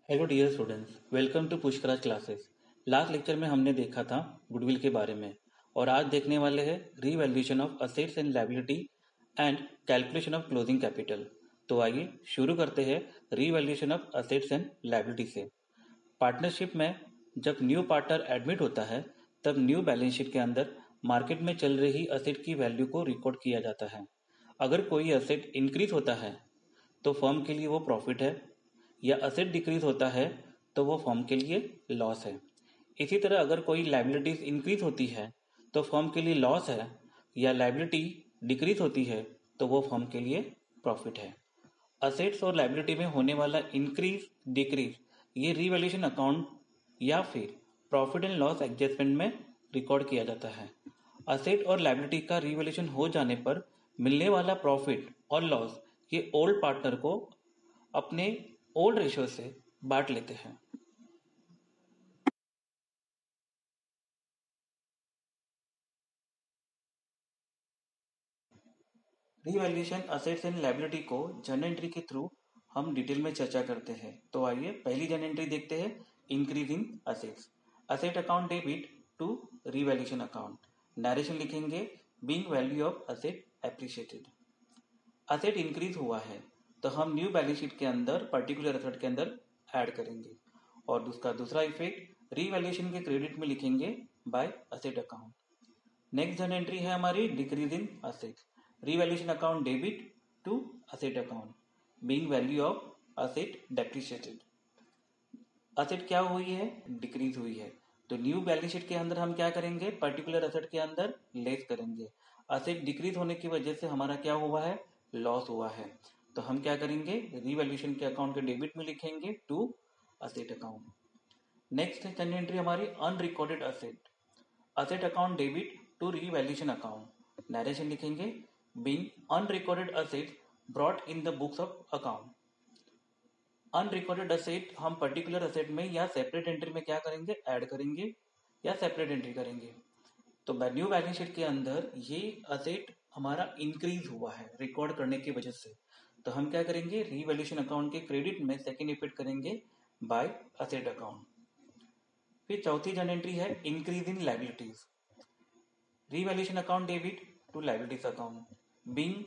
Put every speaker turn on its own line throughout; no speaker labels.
Hello dear students, welcome to Pushkaraj classes. Last lecture में हमने देखा था गुडविल के बारे में और आज देखने वाले हैं revaluation of assets and liability and calculation of closing capital. तो आइए शुरू करते हैं revaluation of assets and liability से। पार्टनरशिप में जब न्यू पार्टनर एडमिट होता है तब न्यू बैलेंस शीट के अंदर मार्केट में चल रही असेट की वैल्यू को रिकॉर्ड किया जाता है। अगर कोई असेट इंक्रीज होता है तो फर्म के लिए वो प्रॉफिट है, या असेट डिक्रीज होता है तो वो फर्म के लिए लॉस है। इसी तरह अगर कोई लाइबिलिटीज इंक्रीज होती है तो फर्म के लिए लॉस है, या लाइबिलिटी डिक्रीज होती है तो वो फर्म के लिए प्रॉफिट है। असेट्स और लाइबिलिटी में होने वाला इंक्रीज डिक्रीज ये रीवैल्यूएशन अकाउंट या फिर प्रॉफिट एंड लॉस एडजस्टमेंट में रिकॉर्ड किया जाता है। असेट और लाइबिलिटी का रीवैल्यूएशन हो जाने पर मिलने वाला प्रॉफिट और लॉस ये ओल्ड पार्टनर को अपने ओल्ड रेशियो से बांट लेते हैं। रीवैल्यूएशन असेट्स एंड लायबिलिटी को जर्नल एंट्री के थ्रू हम डिटेल में चर्चा करते हैं। तो आइए पहली जर्नल एंट्री देखते हैं, increase in assets. Asset account debit to revaluation account. Narration लिखेंगे, being value of asset appreciated. Asset increase हुआ है तो हम न्यू बैलेंस शीट के अंदर पर्टिकुलर असेट के अंदर ऐड करेंगे, और उसका दूसरा इफेक्ट रीवैल्यूएशन के क्रेडिट में लिखेंगे by asset account. Next journal entry है हमारी decrease in asset. Revaluation account debit to asset account, being value of asset depreciated. Asset क्या हुई है? डिक्रीज हुई है, तो न्यू बैलेंस शीट के अंदर हम क्या करेंगे? पर्टिकुलर असेट के अंदर लेस करेंगे। असेट डिक्रीज होने की वजह से हमारा क्या हुआ है? लॉस हुआ है, तो हम क्या करेंगे? रीवैल्यूएशन के अकाउंट के डेबिट में लिखेंगे to asset account. Next journal entry हमारी unrecorded asset. Asset account debit to revaluation account. Narration लिखेंगे, being unrecorded asset brought in the books of account. Unrecorded asset हम पर्टिकुलर असेट में या separate entry में क्या करेंगे? ऐड करेंगे या सेपरेट एंट्री करेंगे। तो न्यू बैलेंस शीट के अंदर ये असेट हमारा इंक्रीज हुआ है रिकॉर्ड करने की वजह से, तो हम क्या करेंगे? रीवैल्यूएशन अकाउंट के क्रेडिट में सेकेंड इफेक्ट करेंगे बाय असेट अकाउंट। फिर चौथी जर्नल एंट्री है increase in liabilities. Revaluation account debit to liabilities account, being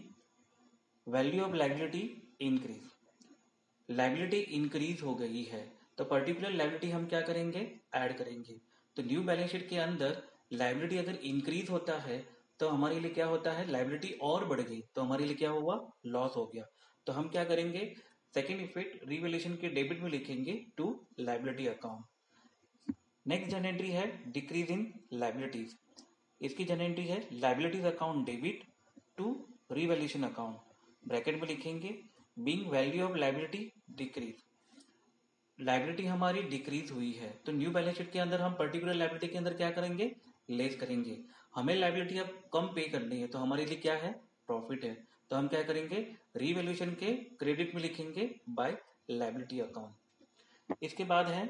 value of liability increase. Liability increase हो गई है तो पर्टिकुलर लायबिलिटी हम क्या करेंगे? ऐड करेंगे। तो न्यू बैलेंस शीट के अंदर लायबिलिटी अगर इंक्रीज होता है तो हमारे लिए क्या होता है? लायबिलिटी और बढ़ गई तो हमारे लिए क्या हुआ? लॉस हो गया। तो हम क्या करेंगे? सेकेंड इफेक्ट रीवैल्यूएशन के डेबिट में लिखेंगे to liability account. Next journal entry है डिक्रीज इन लायबिलिटीज। इसकी जर्नल एंट्री है liabilities account debit to revaluation account. Bracket में लिखेंगे, being value of liability decrease. Liability हमारी डिक्रीज हुई है तो न्यू बैलेंस शीट के अंदर हम पर्टिकुलर लायबिलिटी के अंदर क्या करेंगे? लेस करेंगे। हमें लायबिलिटी अब कम पे करनी है तो हमारे लिए क्या है? प्रॉफिट है, तो हम क्या करेंगे? रीवैल्यूएशन के क्रेडिट में लिखेंगे बाय लायबिलिटी अकाउंट। इसके बाद है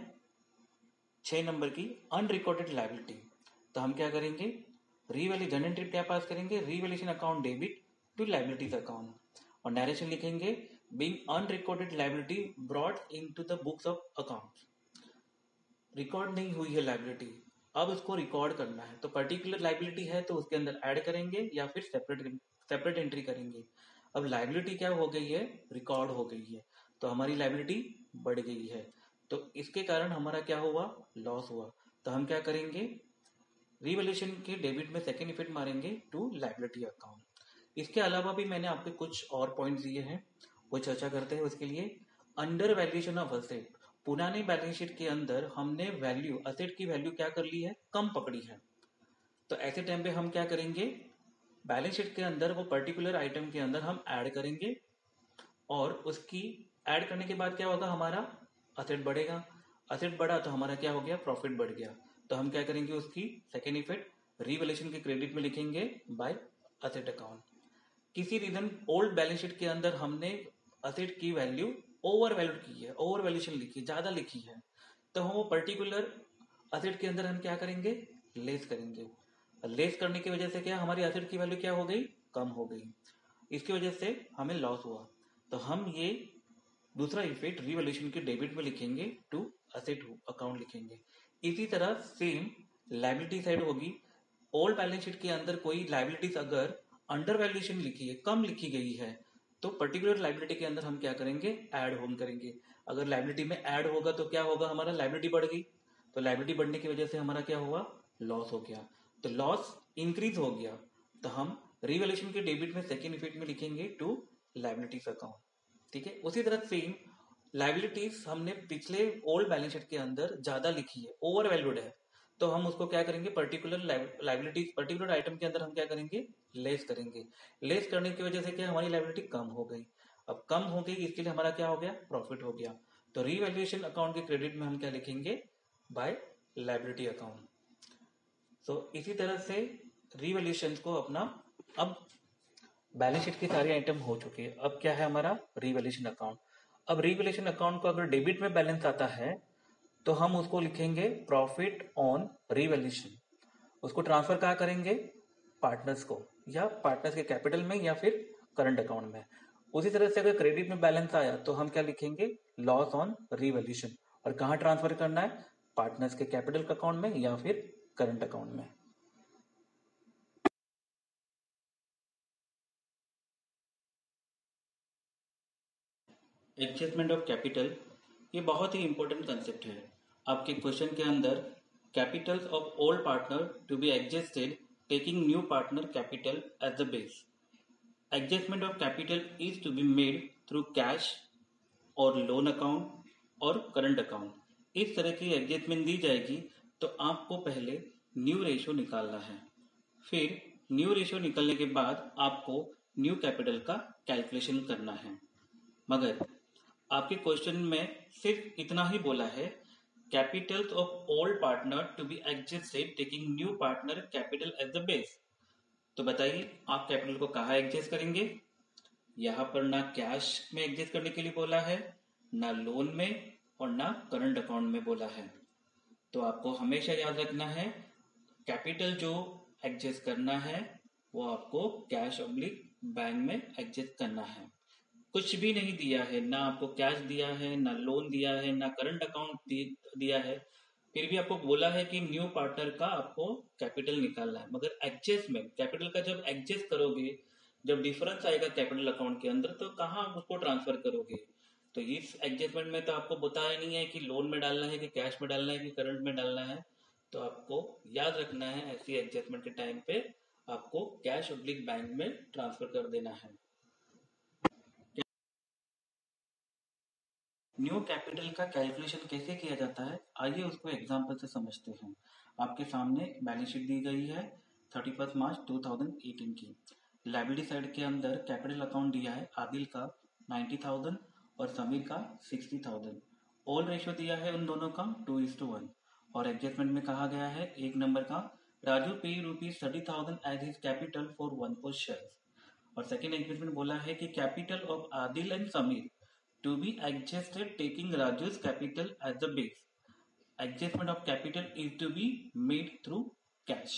6 नंबर की अनरिकॉर्डेड लायबिलिटी। तो हम क्या करेंगे? रीवैल्यू जर्नल एंट्री क्या पास करेंगे? Revaluation account debit to liabilities account, और नरेशन लिखेंगे, being unrecorded liability brought into the books of account. Record नहीं हुई है लायबिलिटी, अब उसको रिकॉर्ड करना है, तो पर्टिकुलर लायबिलिटी है तो उसके अंदर ऐड करेंगे या फिर सेपरेट एंट्री करेंगे। अब लायबिलिटी क्या हो गई है? रिकॉर्ड हो गई है, तो हमारी लायबिलिटी बढ़ गई है, तो इसके कारण हमारा क्या हुआ? लॉस हुआ। तो हम क्या करेंगे? रिवैल्यूएशन के डेबिट में सेकेंड इफेक्ट मारेंगे टू लायबिलिटी अकाउंट। इसके अलावा भी मैंने आपको कुछ और पॉइंट्स दिए हैं, वो चर्चा करते हैं। उसके लिए अंडर वैल्यूएशन ऑफ असेट। पुराने बैलेंस शीट के अंदर हमने वैल्यू, असेट की वैल्यू क्या कर ली है? कम पकड़ी है, तो ऐसे टाइम पे हम क्या करेंगे? बैलेंस शीट के अंदर वो पर्टिकुलर आइटम के अंदर हम ऐड करेंगे, और उसकी ऐड करने के बाद क्या होगा? हमारा असेट बढ़ेगा। असेट बढ़ा तो हमारा क्या हो गया? प्रॉफिट बढ़ गया। तो हम क्या करेंगे? उसकी सेकेंड इफेक्ट रीवैल्यूएशन के क्रेडिट में लिखेंगे बाय असेट अकाउंट। किसी रीजन ओल्ड बैलेंस शीट के अंदर हमने असेट की वैल्यू ओवर वैल्यूड की है, ओवर वैल्यूएशन लिखी, ज्यादा लिखी है, तो हम वो पर्टिकुलर असेट के अंदर हम क्या करेंगे? लेस करेंगे। लेस करने की वजह से क्या हमारी असेट की वैल्यू क्या हो गई? कम हो गई। इसकी वजह से हमें लॉस हुआ। तो हम ये दूसरा इफेक्ट रिवैल्यूएशन के डेबिट में लिखेंगे टू असेट अकाउंट लिखेंगे। इसी तरह सेम लायबिलिटी साइड होगी। ओल्ड बैलेंस शीट के अंदर कोई लायबिलिटीज अगर अंडर वैल्यूएशन लिखी है, कम लिखी गई है, तो पर्टिकुलर लायबिलिटी के अंदर हम क्या करेंगे, ऐड होम करेंगे। अगर लायबिलिटी में ऐड होगा तो क्या होगा, हमारा लायबिलिटी बढ़ गई, तो लायबिलिटी बढ़ने की वजह से हमारा क्या हुआ, लॉस हो गया, तो लॉस इंक्रीज हो गया, तो हम रिवैल्यूएशन के डेबिट में सेकेंड इफेक्ट में लिखेंगे टू लायबिलिटीज अकाउंट। ठीक है, उसी तरह सेम लायबिलिटीज हमने पिछले ओल्ड बैलेंस शीट के अंदर ज्यादा लिखी है, ओवर वैल्यूड है, तो हम उसको क्या करेंगे, पर्टिकुलर लायबिलिटीज पर्टिकुलर आइटम के अंदर हम क्या करेंगे, लेस करेंगे। लेस करने की वजह से क्या, हमारी लायबिलिटी कम हो गई। अब कम हो गई, इसके लिए हमारा क्या हो गया, प्रॉफिट हो गया। तो रीवैल्यूएशन अकाउंट के क्रेडिट में हम क्या लिखेंगे, बाय लायबिलिटी अकाउंट। तो इसी तरह से रीवैल्यूएशन को अपना, अब बैलेंस शीट के सारे आइटम हो चुके हैं, अब क्या है हमारा रीवैल्यूएशन अकाउंट। अब रीवैल्यूएशन अकाउंट को अगर डेबिट में बैलेंस आता है तो हम उसको लिखेंगे प्रॉफिट ऑन रीवैल्यूएशन। उसको ट्रांसफर कहाँ करेंगे, पार्टनर्स को, या पार्टनर्स के कैपिटल में, या फिर करंट अकाउंट में। उसी तरह से अगर क्रेडिट में बैलेंस आया तो हम क्या लिखेंगे, लॉस ऑन रीवैल्यूएशन। और कहाँ ट्रांसफर करना है, पार्टनर्स के कैपिटल अकाउंट में या फिर करंट अकाउंट में। एडजस्टमेंट ऑफ कैपिटल, ये बहुत ही इंपॉर्टेंट कंसेप्ट है। आपके क्वेश्चन के अंदर capitals of old partner to be adjusted taking new partner capital as the base. Adjustment of capital is to be made through cash और loan account और current account. इस तरह की एडजस्टमेंट दी जाएगी तो आपको पहले न्यू रेशियो निकालना है, फिर न्यू रेशियो निकलने के बाद आपको न्यू कैपिटल का कैलकुलेशन करना है। मगर आपके क्वेश्चन में सिर्फ इतना ही बोला है, capitals of old partner to be adjusted taking new partner capital as the base. तो बताइए आप कैपिटल को कहाँ एडजस्ट करेंगे। यहाँ पर ना कैश में एडजस्ट करने के लिए बोला है, ना लोन में, और ना करंट अकाउंट में बोला है। तो आपको हमेशा याद रखना है, कैपिटल जो एडजस्ट करना है वो आपको कैश ऑब्लिक बैंक में एडजस्ट करना है। कुछ भी नहीं दिया है, ना आपको कैश दिया है, ना लोन दिया है, ना करंट अकाउंट दिया है, फिर भी आपको बोला है कि न्यू पार्टनर का आपको कैपिटल निकालना है। मगर एडजस्टमेंट कैपिटल का जब एडजस्ट करोगे, जब डिफरेंस आएगा कैपिटल अकाउंट के अंदर, तो कहाँ आप उसको ट्रांसफर करोगे। तो इस एडजस्टमेंट में तो आपको बताया नहीं है कि लोन में डालना है, कि कैश में डालना है, कि करंट में डालना है। तो आपको याद रखना है, ऐसी एडजस्टमेंट के टाइम पे आपको कैश ऑब्लिक बैंक में ट्रांसफर कर देना है। न्यू कैपिटल का कैलकुलेशन कैसे किया जाता है, आइए उसको एग्जांपल से समझते हैं। आपके सामने बैलेंस शीट दी गई है 31 मार्च 2018 की। लायबिलिटी साइड के अंदर कैपिटल अकाउंट दिया है आदिल का 90,000 और समीर का 60,000। ऑल रेशियो दिया है उन दोनों का 2:1। और एडजस्टमेंट में कहा गया है एक नंबर का, Raju pay ₹30,000 as his capital for 1 share. और सेकेंड एडजस्टमेंट बोला है कि capital of Adil and Sameer to be adjusted taking Raju's capital as the base. Adjustment of capital is to be made through cash.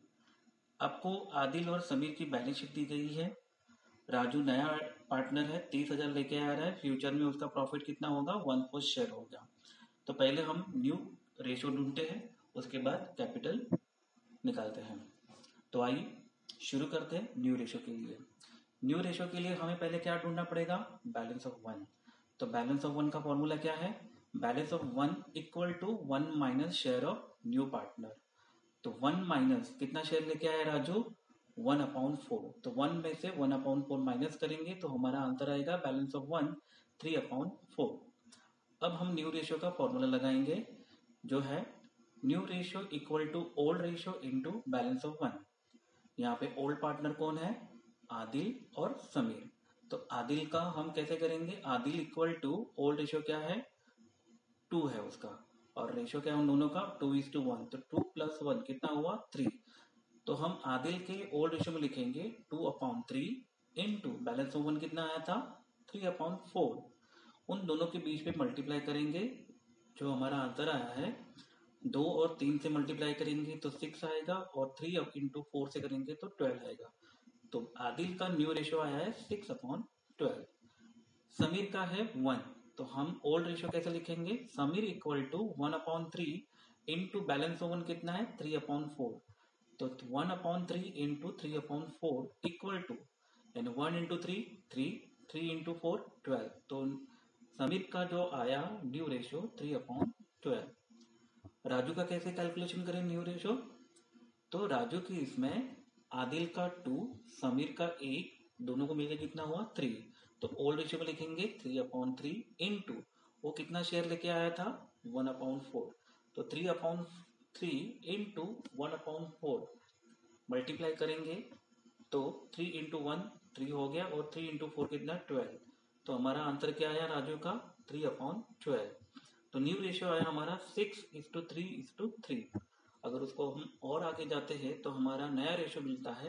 आपको आदिल और समीर की बैलेंस शीट दी गई है। राजू नया पार्टनर है, 30,000 लेके आ रहा है, फ्यूचर में उसका प्रॉफिट कितना होगा, 1 शेयर होगा। तो पहले हम न्यू रेशियो ढूंढते हैं, उसके बाद कैपिटल निकालते हैं। तो आइए शुरू करते हैं न्यू रेशियो के लिए। न्यू रेशियो के लिए हमें पहले क्या ढूंढना पड़ेगा, बैलेंस ऑफ 1। तो बैलेंस ऑफ 1 का फॉर्मूला क्या है, balance of 1 equal to 1 minus share of new partner. तो 1 माइनस कितना शेयर लेके आया राजू, 1/4। तो 1 में से 1/4 माइनस करेंगे तो हमारा आंसर आएगा बैलेंस ऑफ 1 3/4। अब हम न्यू रेशियो का फॉर्मूला लगाएंगे, जो है new ratio equal to old ratio into balance of 1। यहाँ पे ओल्ड पार्टनर कौन है, आदिल और समीर। तो आदिल का हम कैसे करेंगे, Adil equal to old ratio क्या है, 2 है उसका, और रेशियो क्या है उन दोनों का, 2:1। तो 2 + 1 कितना हुआ, 3। तो हम आदिल के ओल्ड रेशियो में लिखेंगे 2/3 इंटू बैलेंस ऑफ 1 कितना आया था, 3/4। उन दोनों के बीच में मल्टीप्लाई करेंगे, जो हमारा आंसर आया है 2 और 3 से मल्टीप्लाई करेंगे तो 6 आएगा, और 3 इंटू 4 से करेंगे तो 12 आएगा। तो आदिल का न्यू रेशियो आया है 6/12। समीर का है 1, तो हम ओल्ड रेशियो कैसे लिखेंगे, Sameer equal to 1/3 into balance of कितना है 3/4, तो 1/3 इंटू 3/4 इक्वल टू, यानी 1 इंटू 3 3, 3 इंटू 4 12, तो समीर का जो आया न्यू रेशियो 3/12। राजू का कैसे कैलकुलेशन करें न्यू रेशियो, तो राजू की इसमें आदिल का 2, समीर का 1, दोनों को मिलकर कितना हुआ 3, तो ओल्ड रेशियो में लिखेंगे 3/3 इंटू वो कितना शेयर लेके आया था 1/4, तो 3/3 इंटू 1/4 मल्टीप्लाई करेंगे तो 3 इंटू 1 3 हो गया और 3 इंटू 4 कितना 12, तो हमारा आंसर क्या आया राजू का 3/12। तो न्यू रेशियो आया हमारा 6:3:3। अगर उसको हम और आगे जाते हैं तो हमारा नया रेशियो मिलता है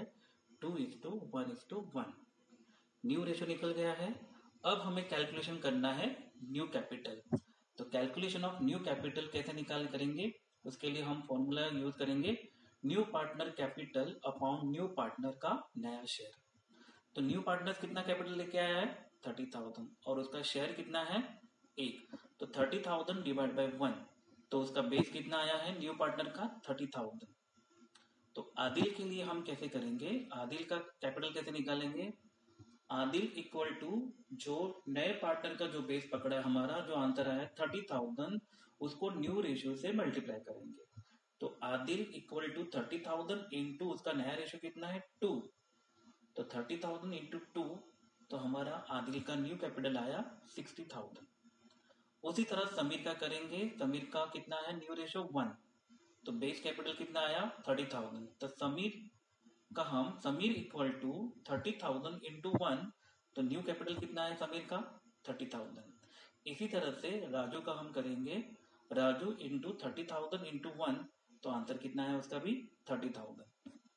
2:1:1। न्यू रेशियो निकल गया है। अब हमें कैलकुलेशन करना है न्यू कैपिटल। तो कैलकुलेशन ऑफ न्यू कैपिटल कैसे निकाल करेंगे, उसके लिए हम फॉर्मूला यूज करेंगे new partner capital upon new partner का नया शेयर। तो न्यू पार्टनर कितना कैपिटल लेके आया है 30,000 और उसका शेयर कितना है 1, तो 30,000 डिवाइड बाय 1, तो उसका बेस कितना आया है न्यू पार्टनर का 30,000। तो आदिल के लिए हम कैसे करेंगे, आदिल का कैपिटल कैसे निकालेंगे, आदिल इक्वल टू जो नए पार्टनर का जो बेस पकड़ा है हमारा, जो आंसर आया 30,000, उसको न्यू रेशियो से मल्टीप्लाई करेंगे। तो आदिल इक्वल टू 30,000 इंटू उसका नया रेशियो कितना है 2, तो 30,000 इंटू 2, तो हमारा आदिल का न्यू कैपिटल आया 60,000। उसी तरह समीर का करेंगे, समीर का कितना है न्यू रेशियो 1, तो बेस कैपिटल कितना आया 30,000, तो समीर इक्वल टू 30,000 इंटू 1, तो न्यू कैपिटल कितना है समीर का 30,000। इसी तरह से राजू का हम करेंगे, राजू इंटू 30,000 इंटू 1, तो आंसर कितना है उसका भी 30,000।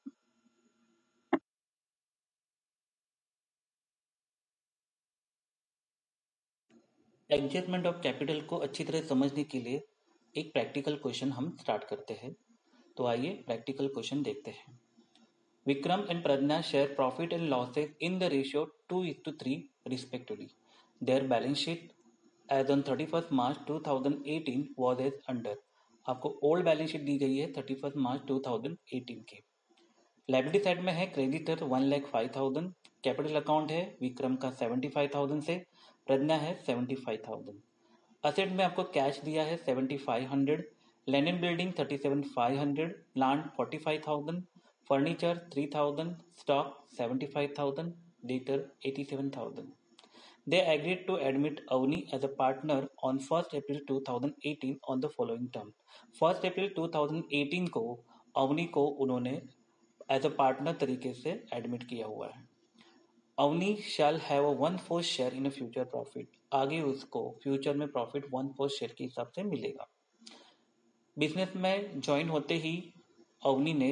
एडजस्टमेंट ऑफ कैपिटल को अच्छी तरह समझने के लिए एक प्रैक्टिकल क्वेश्चन हम स्टार्ट करते हैं। तो आइए प्रैक्टिकल क्वेश्चन देखते हैं। Vikram and Pragya share profit and losses in the ratio 2:3 respectively. Their balance sheet as on 31st March 2018 was as under. आपको ओल्ड बैलेंस शीट दी गई है 31st मार्च 2018 के। लाइबिलिटी साइड में है क्रेडिटर 1,05,000, कैपिटल अकाउंट है विक्रम का 75,000 से, प्रज्ञा है 75,000। असेट में आपको कैश दिया है 7,500, land and building 37,500, plant 45,000, furniture 3,000, stock 75,000, debtor 87,000। They agreed to admit Avni as a partner on 1st April 2018 on the following term. 1st April 2018 को अवनी को उन्होंने एज अ पार्टनर तरीके से एडमिट किया हुआ है। Avani shall have a 1/4 share in a future profit, आगे उसको फ्यूचर में प्रॉफिट 1/4 शेयर के हिसाब से मिलेगा। बिजनेस में ज्वाइन होते ही अवनी ने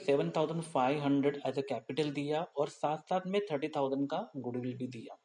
37,500 एज अ कैपिटल दिया और साथ साथ में 30,000 का गुडविल भी दिया।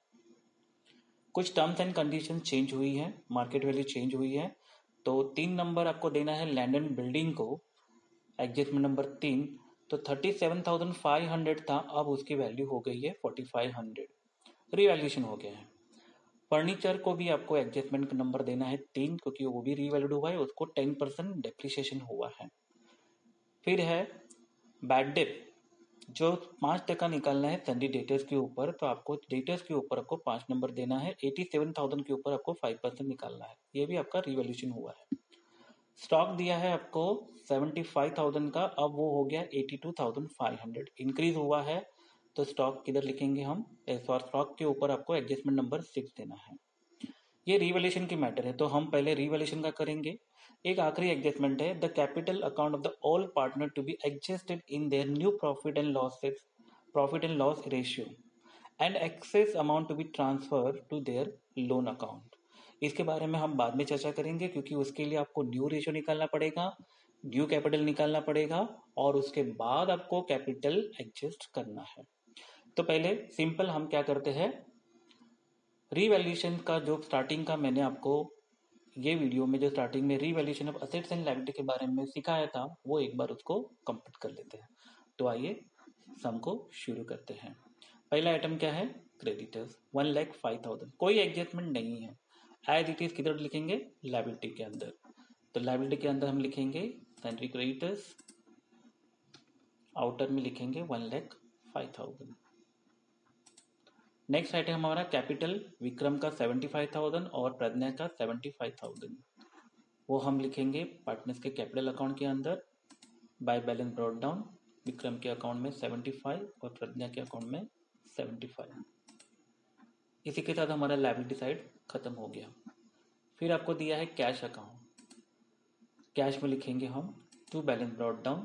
कुछ टर्म्स एंड कंडीशन चेंज हुई है, मार्केट वैल्यू चेंज हुई है, तो 3 नंबर आपको देना है लैंड एंड बिल्डिंग को, एडजस्टमेंट नंबर 3, तो 37,500 था, अब उसकी वैल्यू हो गई है 4,500, रिवैल्यूएशन हो गया है। फर्नीचर को भी आपको एडजस्टमेंट नंबर देना है 3, क्योंकि वो भी रिवैल्यूड हुआ है, उसको 10% डेप्रिसिएशन हुआ है। फिर है बैड डेट, जो 5% निकालना है सन्डी डेटर्स के ऊपर, तो आपको डेटर्स के ऊपर आपको 5 नंबर देना है, 87,000 के ऊपर आपको 5% निकालना है, ये भी आपका रिवैल्यूएशन हुआ है। स्टॉक दिया है आपको 75,000 का, अब वो हो गया 82,500, इंक्रीज हुआ है, तो स्टॉक किधर लिखेंगे हम, स्टॉक के ऊपर आपको एडजस्टमेंट नंबर 6 देना है। ये रिवैल्यूएशन की मैटर है, तो हम पहले रिवैल्यूएशन का करेंगे। एक आखिरी एडजस्टमेंट है, the capital account of the all partner to be adjusted in their new profit and loss ratio and excess amount to be transfer to their loan account. इसके बारे में हम बाद में चर्चा करेंगे, क्योंकि उसके लिए आपको न्यू रेशियो निकालना पड़ेगा, न्यू कैपिटल निकालना पड़ेगा और उसके बाद आपको कैपिटल एडजस्ट करना है। तो पहले सिंपल हम क्या करते हैं, रीवैल्यूएशन का जो स्टार्टिंग का मैंने आपको ये वीडियो में जो स्टार्टिंग में revaluation of assets and liability के बारे में सिखाया था, वो एक बार उसको कंप्लीट कर लेते हैं। तो आइए सम को शुरू करते हैं। पहला आइटम क्या है, क्रेडिटर्स 1,05,000, कोई एडजस्टमेंट नहीं है। एज इट इज किधर लिखेंगे, लायबिलिटी के अंदर। तो लायबिलिटी के अंदर हम लिखेंगे सैलरी क्रेडिटर्स, आउटर में लिखेंगे 1,05,000। नेक्स्ट आइटम हमारा कैपिटल, विक्रम का 75,000 और प्रज्ञा का 75,000, वो हम लिखेंगे पार्टनर्स के कैपिटल अकाउंट के अंदर by balance brought down. Vikram के अकाउंट में 75 और प्रज्ञा के अकाउंट में 75। इसी के साथ हमारा लायबिलिटी साइड खत्म हो गया। फिर आपको दिया है कैश अकाउंट, कैश में लिखेंगे हम to balance brought down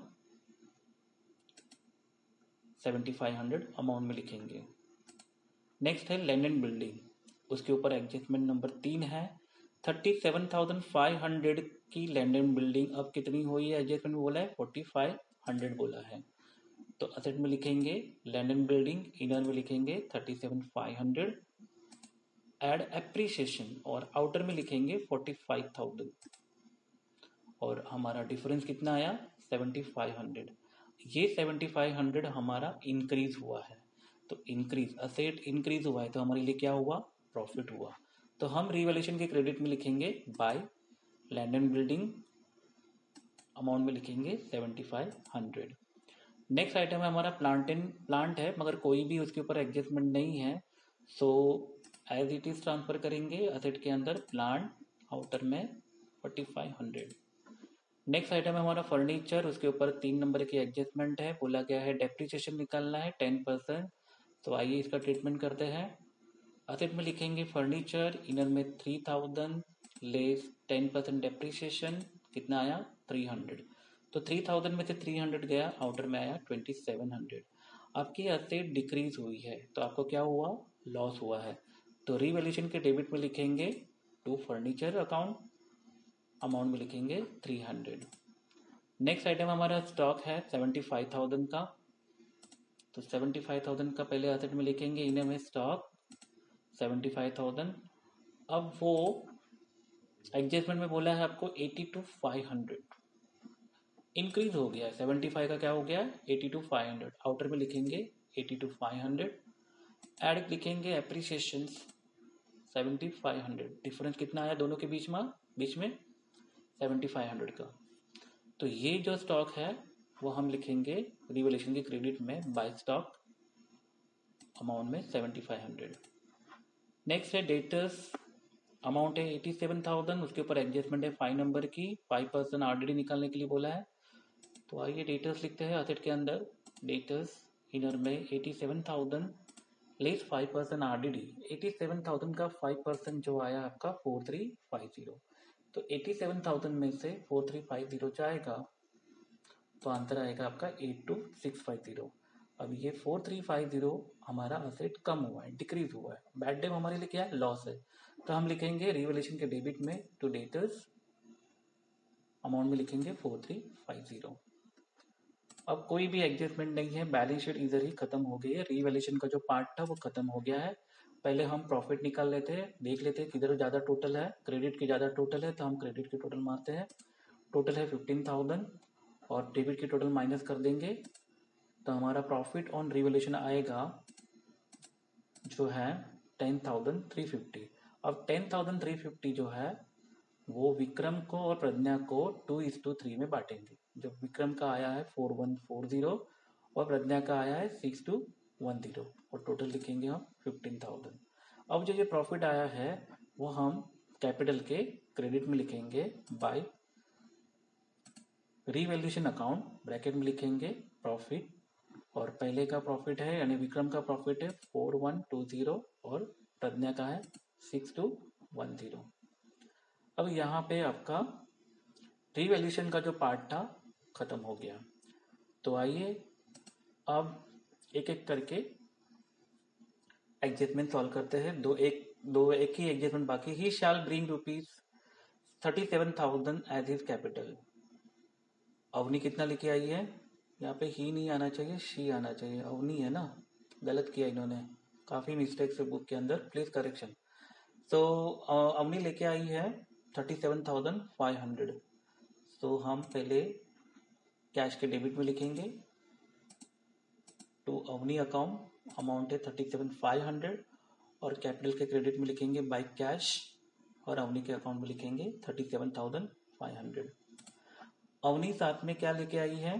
7500 amount में लिखेंगे। नेक्स्ट है लैंड एंड बिल्डिंग, उसके ऊपर एडजस्टमेंट नंबर 3 है। 37,500 की लैंड एंड बिल्डिंग अब कितनी हुई है, एडजस्टमेंट में बोला है 4,500 बोला है। तो असेट में लिखेंगे लैंड एंड बिल्डिंग, इनर में लिखेंगे 37,500, एड एप्रिसिएशन और आउटर में लिखेंगे 45,000 और हमारा डिफरेंस कितना आया 7,500। ये 7,500 हमारा इंक्रीज हुआ है। तो इंक्रीज, असेट इंक्रीज हुआ है तो हमारे लिए क्या हुआ, प्रॉफिट हुआ। तो हम रिवैल्यूएशन के क्रेडिट में लिखेंगे by land and building, amount में लिखेंगे 7,500। नेक्स्ट आइटम है हमारा प्लांट है मगर कोई भी उसके ऊपर एडजस्टमेंट नहीं है, so as it is transfer करेंगे असेट के अंदर प्लांट, आउटर में 4,500। नेक्स्ट आइटम है हमारा फर्नीचर, उसके ऊपर 3 नंबर की एडजस्टमेंट है, बोला गया है डेप्रिसिएशन निकालना है 10%। तो आइए इसका ट्रीटमेंट करते हैं। असेट में लिखेंगे फर्नीचर, इनर में 3,000 लेस 10% डेप्रिसिएशन, कितना आया 300। तो 3,000 में से 300 गया, आउटर में आया 2,700। आपकी असेट डिक्रीज हुई है तो आपको क्या हुआ, लॉस हुआ है। तो रिवैल्यूएशन के डेबिट में लिखेंगे टू फर्नीचर अकाउंट, अमाउंट में लिखेंगे 300। नेक्स्ट आइटम हमारा स्टॉक है 75,000 का, तो 75,000 का पहले असेट में लिखेंगे, इनर में स्टॉक 75,000। अब वो एडजस्टमेंट में बोला है आपको 82,500, इंक्रीज हो गया है, 75 का क्या हो गया 82,500, आउटर में लिखेंगे 82,500, एड लिखेंगे एप्रिसिएशन 7,500, डिफरेंस कितना आया दोनों के बीच में 7,500 का। तो ये जो स्टॉक है वो हम लिखेंगे रिवैल्यूएशन के क्रेडिट में बाय स्टॉक, अमाउंट में 7,500। नेक्स्ट है डेटर्स, अमाउंट है 87,000, उसके ऊपर एडजस्टमेंट है 5 नंबर की, 5% आरडीडी निकालने के लिए बोला है। तो आइए डेटर्स लिखते हैं असेट के अंदर, डेटर्स इनर में 87,000 लेस 5% आरडीडी। 87,000 का 5% जो आया आपका 4,350। तो 87,000 में से 4,350 जाएगा तो आंसर आएगा आपका 82,650। अब ये 4,350 हमारा असेट कम हुआ है, डिक्रीज हुआ है, बैड डेट हमारे लिए क्या है, लॉस है। तो हम लिखेंगे रिवैल्यूएशन के डेबिट में टू डेटर्स, अमाउंट में लिखेंगे 4,350। अब कोई भी एडजस्टमेंट नहीं है, बैलेंस शीट इधर ही खत्म हो गई है, रिवैल्यूएशन का जो पार्ट था वो खत्म हो गया है। पहले हम प्रॉफिट निकाल लेते हैं, देख लेते हैं किधर ज़्यादा टोटल है, क्रेडिट की ज़्यादा टोटल है तो हम क्रेडिट की टोटल मारते हैं। टोटल है 15,000 और डेबिट की टोटल माइनस कर देंगे तो हमारा प्रॉफिट ऑन रिवैल्यूएशन आएगा जो है 10,350। अब 10,350 जो है वो विक्रम को और प्रज्ञा को 2:3 में बांटेंगे। जो विक्रम का आया है 4,140 और प्रज्ञा का आया है 6,210 और टोटल लिखेंगे हम 15,000। अब जो ये प्रॉफिट आया है वो हम कैपिटल के क्रेडिट में लिखेंगे बाय रिवैल्यूएशन अकाउंट, ब्रैकेट में लिखेंगे प्रॉफिट, और पहले का प्रॉफिट है यानी विक्रम का प्रॉफिट है 4,120 और प्रज्ञा का है 6,210। अब यहाँ पे आपका रिवैल्यूएशन का जो पार्ट था खत्म हो गया। तो आइए अब एक एक करके एडजस्टमेंट सॉल्व करते हैं। एक ही एडजस्टमेंट बाकी। He shall bring ₹37,000 as his capital. Avani कितना लेके आई है, यहाँ पे ही नहीं आना चाहिए, शी आना चाहिए, अवनी है ना, गलत किया इन्होंने, काफ़ी मिस्टेक्स है बुक के अंदर, प्लीज करेक्शन। तो अवनी लेके आई है 37,500। तो हम पहले कैश के डेबिट में लिखेंगे टू अवनी अकाउंट, अमाउंट है 37,500 और कैपिटल के क्रेडिट में लिखेंगे बाय कैश, और अवनी के अकाउंट में लिखेंगे 37,500। अवनी साथ में क्या लेके आई है,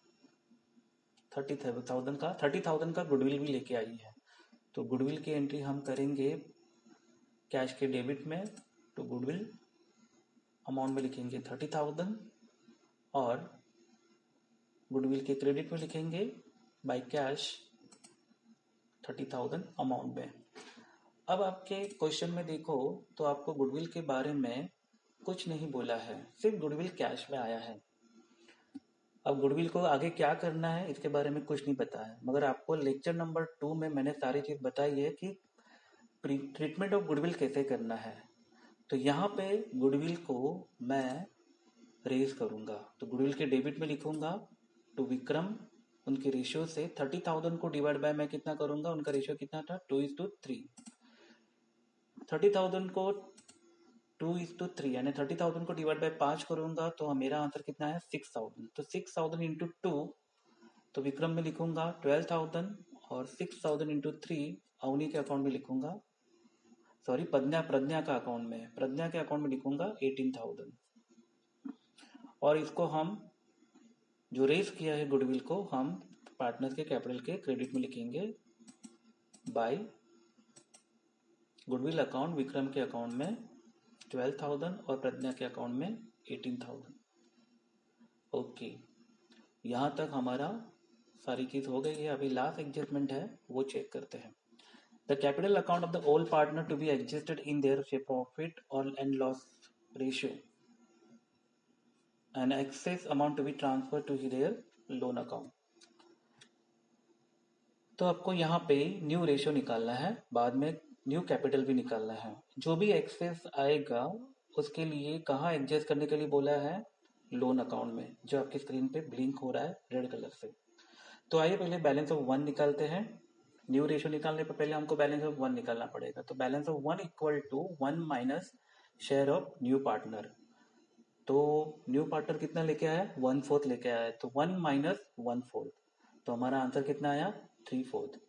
30,000 का गुडविल भी लेके आई है। तो गुडविल की एंट्री हम करेंगे कैश के डेबिट में, तो गुडविल अमाउंट में लिखेंगे 30,000 और गुडविल के क्रेडिट में लिखेंगे बाय कैश 30,000 अमाउंट में। अब आपके क्वेश्चन में देखो तो आपको गुडविल के बारे में कुछ नहीं बोला है, सिर्फ गुडविल कैश में आया है। अब गुडविल को आगे क्या करना है इसके बारे में कुछ नहीं पता है, मगर आपको लेक्चर नंबर 2 में मैंने सारी चीज बताई है कि ट्रीटमेंट ऑफ गुडविल कैसे करना है। तो यहाँ पे गुडविल को मैं रेज करूंगा, तो गुडविल के डेबिट में लिखूंगा टू विक्रम, उनके रेशियो से 30,000 को डिवाइड बाय मैं कितना करूंगा, उनका रेशियो कितना था 2:3। 30,000 को 2:3 यानी 30,000 को डिवाइड बाय 5 करूंगा तो मेरा आंसर कितना है 6,000। तो 6,000 इंटू 2, तो विक्रम में लिखूंगा 12,000 और 6,000 इंटू 3 अवनी के अकाउंट में लिखूंगा, सॉरी प्रज्ञा का अकाउंट में, प्रज्ञा के अकाउंट में लिखूंगा 18,000। और इसको हम जो रेस किया है गुडविल को हम पार्टनर के कैपिटल के क्रेडिट में लिखेंगे बाय गुडविल अकाउंट विक्रम के अकाउंट में 12,000 और प्रज्ञा के अकाउंट में 18,000। ओके, यहाँ तक हमारा सारी चीज हो गई है। अभी लास्ट एडजस्टमेंट है वो चेक करते हैं। The capital account of the all partner to be adjusted in their profit और and loss ratio and excess amount to be transfer to their loan account. तो आपको यहाँ पे न्यू रेशियो निकालना है, बाद में न्यू कैपिटल भी निकालना है। जो भी एक्सेस आएगा उसके लिए कहाँ एडजस्ट करने के लिए बोला है, लोन अकाउंट में, जो आपकी स्क्रीन पे ब्लिंक हो रहा है रेड कलर से। तो आइए पहले बैलेंस ऑफ 1 निकालते हैं। न्यू रेशियो निकालने पर पहले हमको बैलेंस ऑफ 1 निकालना पड़ेगा। तो balance of 1 equal to 1 minus share of new partner. तो न्यू पार्टनर कितना लेके आया, 1/4 लेके आया, तो 1 माइनस 1/4, तो हमारा आंसर कितना आया 3/4।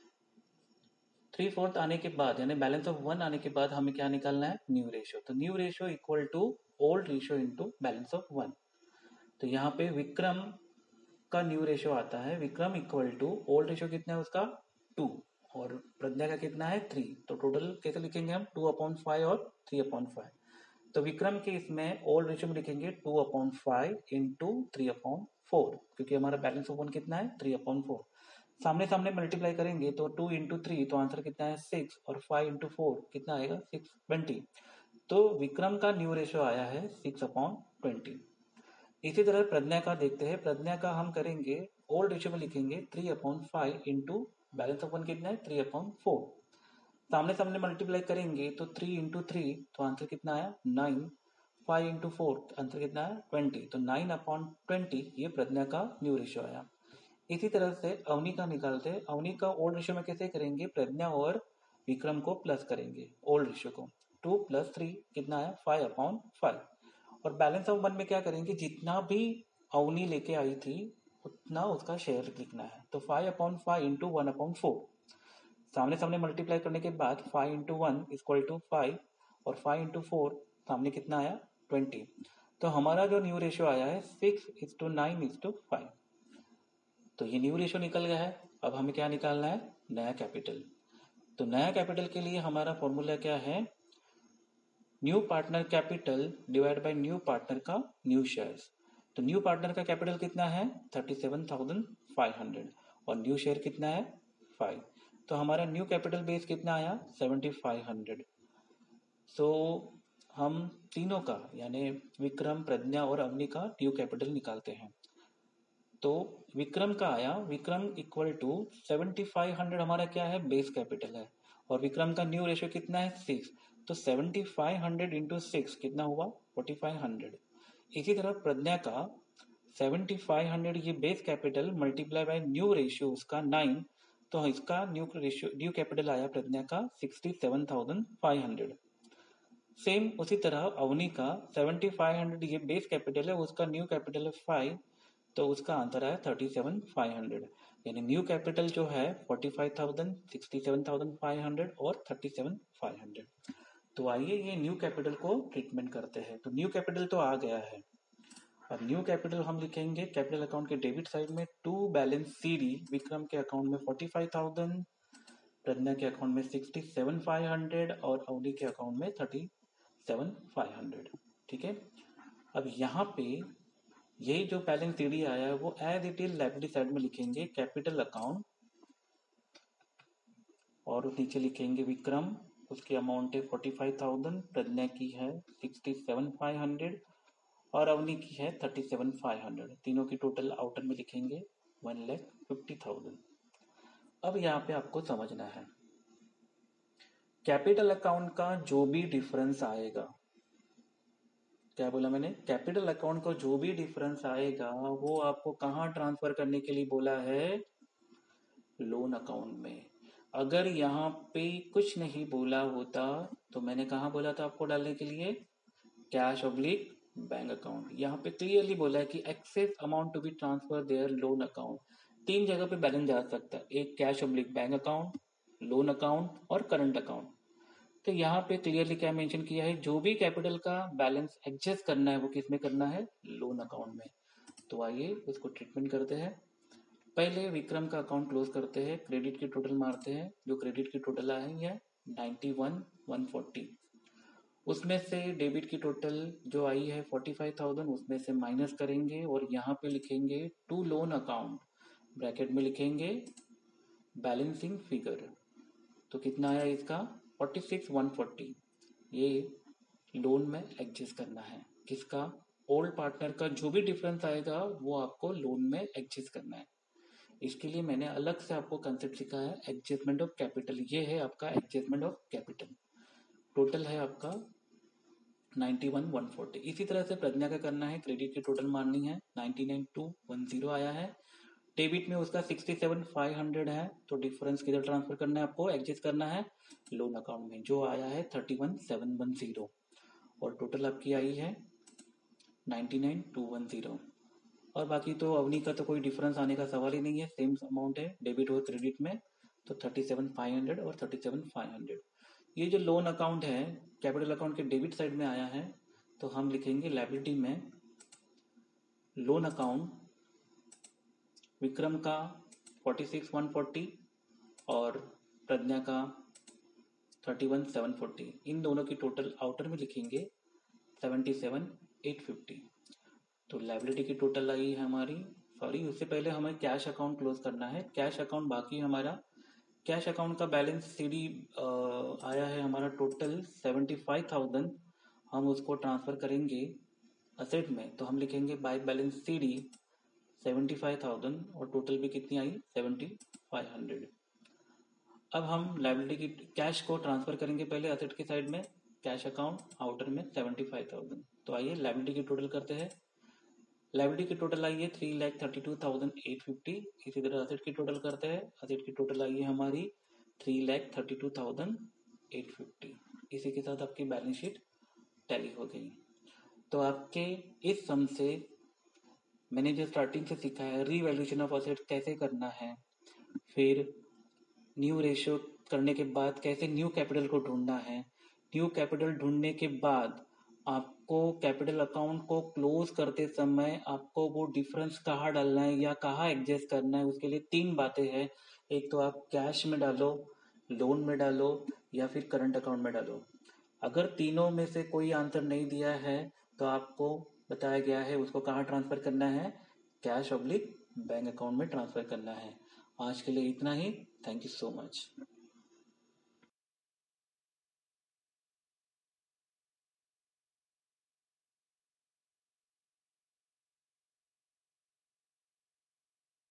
3/4 आने के बाद यानी बैलेंस ऑफ 1 आने के बाद हमें क्या निकालना है, न्यू रेशियो। तो new ratio equal to old ratio into balance of 1। तो यहाँ पे विक्रम का न्यू रेशियो आता है, Vikram equal to old ratio कितना है उसका 2 और प्रज्ञा का कितना है 3। तो टोटल कैसे लिखेंगे हम 2/5 और 3/5। तो विक्रम के इसमें ओल्ड रेशियो में लिखेंगे 2/5 इंटू 3/4, क्योंकि हमारा बैलेंस ऑफ 1 कितना है 3/4। सामने सामने मल्टीप्लाई करेंगे तो 2 इंटू 3 तो आंसर कितना है 6 और 5 इंटू 4 कितना आएगा 6/20। तो विक्रम का न्यू रेशियो आया है 6/20। इसी तरह प्रज्ञा का देखते हैं। प्रज्ञा का हम करेंगे ओल्ड रेशियो में लिखेंगे 3/5 इंटू बैलेंस ऑफ 1 कितना है 3/4। सामने सामने मल्टीप्लाई करेंगे तो 3 इंटू 3 तो आंसर कितना आया 9, 5 इंटू 4 आंसर कितना है 20। तो 9/20 ये प्रज्ञा का न्यू रेशियो आया। इसी तरह से अवनी का निकालते हैं। अवनी का ओल्ड रेशियो में कैसे करेंगे, प्रज्ञा और विक्रम को प्लस करेंगे ओल्ड रेशियो को, 2 + 3 कितना आया 5/5। और बैलेंस ऑफ 1 में क्या करेंगे, जितना भी अवनी लेके आई थी उतना उसका शेयर लिखना है। तो 5/5 इंटू 1/4, सामने सामने मल्टीप्लाई करने के बाद 5 इंटू 1 इक्वल टू 5 और 5 इंटू 4 सामने कितना आया 20। तो हमारा जो न्यू रेशियो आया है 6:9:5। तो ये न्यू रेशियो निकल गया है। अब हमें क्या निकालना है, नया कैपिटल। तो नया कैपिटल के लिए हमारा फॉर्मूला क्या है, new partner capital divide by new partner का न्यू शेयर्स। तो न्यू पार्टनर का कैपिटल कितना है 37,500 और न्यू शेयर कितना है 5। तो हमारा न्यू कैपिटल बेस कितना आया 7,500। सो हम तीनों का यानी विक्रम, प्रज्ञा और अवनी का न्यू कैपिटल निकालते हैं। तो विक्रम का आया, विक्रम इक्वल टू 7,500 हमारा क्या है बेस कैपिटल है और विक्रम का न्यू रेशियो कितना है 6। तो 7,500 इंटू 6 कितना हुआ 4,500। इसी तरह प्रज्ञा का 7,500 ये base capital multiply by new ratio उसका 9, तो इसका न्यू कैपिटल आया प्रज्ञा का 67,500। सेम उसी तरह अवनी का 7,500 ये बेस कैपिटल है, उसका न्यू कैपिटल है 5, तो उसका आंसर आया 37,500। यानी न्यू कैपिटल जो है 45,000, 67,500 और 37,500। तो आइए ये न्यू कैपिटल को ट्रीटमेंट करते हैं। तो न्यू कैपिटल तो आ गया है। अब न्यू कैपिटल हम लिखेंगे कैपिटल अकाउंट के डेबिट साइड में टू बैलेंस सीडी। विक्रम के अकाउंट में 45,000, प्रज्ञा के अकाउंट में 67,500 और अवनी के अकाउंट में 37,500। ठीक है। अब यहाँ पे यही जो बैलेंस सीडी आया है वो as it is liability side में लिखेंगे कैपिटल अकाउंट, और नीचे लिखेंगे विक्रम, उसकी अमाउंट है 45,000, प्रज्ञा की है 67,500 और अवनी की है 37,500। तीनों की टोटल आउटर में लिखेंगे 1,50,000। अब यहाँ पे आपको समझना है कैपिटल अकाउंट का जो भी डिफरेंस आएगा, क्या बोला मैंने, कैपिटल अकाउंट को जो भी डिफरेंस आएगा वो आपको कहाँ ट्रांसफर करने के लिए बोला है, लोन अकाउंट में। अगर यहाँ पे कुछ नहीं बोला होता तो मैंने कहाँ बोला था आपको डालने के लिए, कैश ऑब्लिक बैंक अकाउंट। यहाँ पे क्लियरली बोला है कि excess amount to be transfer their loan account. तीन जगह पे बैलेंस जा सकता है, एक cash oblique bank account, loan account और करंट अकाउंट। तो यहाँ पे क्लियरली क्या मेंशन किया है, जो भी कैपिटल का बैलेंस एडजस्ट करना है वो किस में करना है, लोन अकाउंट में। तो आइए उसको ट्रीटमेंट करते हैं। पहले विक्रम का अकाउंट क्लोज करते हैं, क्रेडिट की टोटल मारते हैं। जो क्रेडिट की टोटल आई है 91,140, उसमें से डेबिट की टोटल जो आई है 45,000, उसमें से माइनस करेंगे और यहाँ पे लिखेंगे टू लोन अकाउंट, ब्रैकेट में लिखेंगे बैलेंसिंग फिगर। तो कितना आया इसका 46,140। ये लोन में एडजस्ट करना है, किसका, ओल्ड पार्टनर का जो भी डिफरेंस आएगा वो आपको लोन में एडजस्ट करना है। इसके लिए मैंने अलग से आपको कंसेप्ट सिखाया है, एडजस्टमेंट ऑफ कैपिटल। ये है आपका एडजस्टमेंट ऑफ कैपिटल। टोटल है आपका 91,140। इसी तरह से प्रज्ञा का करना है, क्रेडिट की टोटल मारनी है 99,210 आया है, डेबिट में उसका 67,500 है। तो डिफरेंस किधर ट्रांसफर करना है आपको, एडजस्ट करना है लोन अकाउंट में, जो आया है 31,710 और टोटल आपकी आई है 99,210। और बाकी तो अवनी का तो कोई डिफरेंस आने का सवाल ही नहीं है, सेम अमाउंट है डेबिट और क्रेडिट में। तो 37,500 और 37,500। ये जो लोन अकाउंट है कैपिटल अकाउंट के डेबिट साइड में आया है, तो हम लिखेंगे लायबिलिटी में लोन अकाउंट, विक्रम का 46,140 और प्रज्ञा का 31,740। इन दोनों की टोटल आउटर में लिखेंगे 77,850। तो लायबिलिटी की टोटल आई है हमारी, सॉरी उससे पहले हमें कैश अकाउंट क्लोज करना है। कैश अकाउंट बाकी हमारा, कैश अकाउंट का बैलेंस सीडी आया है हमारा टोटल 75,000। हम उसको ट्रांसफर करेंगे असेट में, तो हम लिखेंगे बाय बैलेंस सीडी 75,000 और टोटल भी कितनी आई 7,500। अब हम लायबिलिटी की कैश को ट्रांसफर करेंगे पहले असेट की साइड में, कैश अकाउंट आउटर में 75,000। तो आइए लायबिलिटी की टोटल करते हैं। लायबिलिटी की टोटल आई है 3,32,850। इसी तरह असेट की टोटल करते हैं, असेट की टोटल आई है हमारी 3,32,850। इसी के साथ आपकी बैलेंस शीट टैली हो गई। तो आपके इस सम से मैंने जो स्टार्टिंग से सीखा है रीवैल्यूएशन ऑफ असेट कैसे करना है, फिर न्यू रेशियो करने के बाद कैसे न्यू कैपिटल को ढूंढना है, न्यू कैपिटल ढूंढने के बाद आपको कैपिटल अकाउंट को क्लोज करते समय आपको वो डिफरेंस कहाँ डालना है या कहाँ एडजस्ट करना है, उसके लिए तीन बातें हैं। एक तो आप कैश में डालो, लोन में डालो या फिर करंट अकाउंट में डालो। अगर तीनों में से कोई आंसर नहीं दिया है तो आपको बताया गया है उसको कहाँ ट्रांसफर करना है, कैश ऑब्लिक बैंक अकाउंट में ट्रांसफर करना है। आज के लिए इतना ही। Thank you so much.